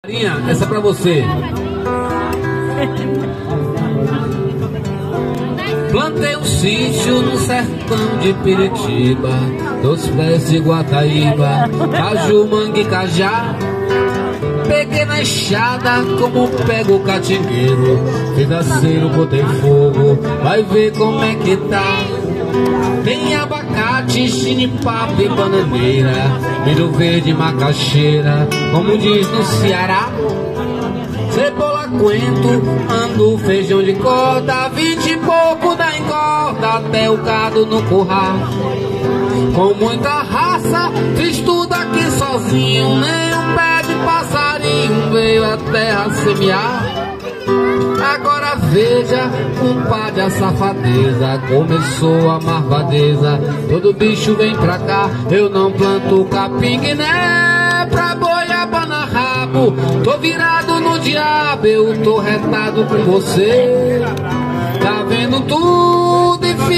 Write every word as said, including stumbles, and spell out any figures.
Essa é pra você. Plantei um sítio no sertão de Piritiba, dos pés de Guataíba, caju, mangue, cajá. Peguei na enxada como pego o catingueiro, fiz aceiro, botei fogo, vai ver como é que tá. Tem abacate, xinipapo e bananeira, milho verde, macaxeira, como diz no Ceará. Cebola, coentro, andu, feijão de corda, vinte e pouco da engorda, até o gado no curral. Com muita raça, fiz tudo aqui sozinho, nem um pé de passarinho veio a terra semear. Agora veja, compadre, a safadeza, começou a marvadeza, todo bicho vem pra cá, eu não planto capim guiné pra boiaba na rabo, tô virado no diabo, eu tô retado com você, tá vendo tudo e